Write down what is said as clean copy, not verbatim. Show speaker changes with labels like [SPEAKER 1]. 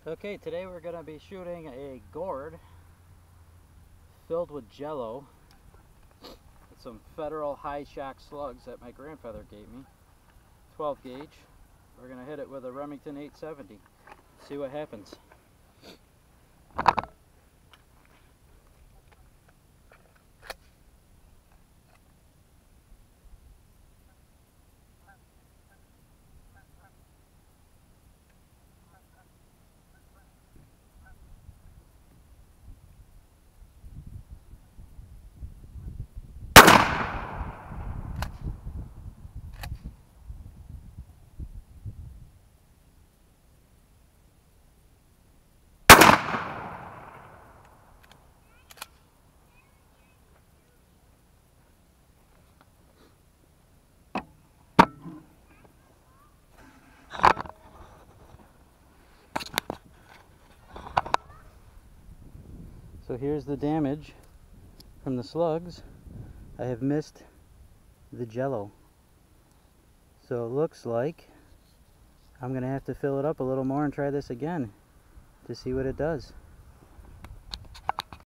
[SPEAKER 1] Okay, today we're going to be shooting a gourd filled with jello. It's some Federal high shock slugs that my grandfather gave me. 12 gauge. We're going to hit it with a Remington 870. See what happens. So here's the damage from the slugs. I have missed the jello. So it looks like I'm going to have to fill it up a little more and try this again to see what it does.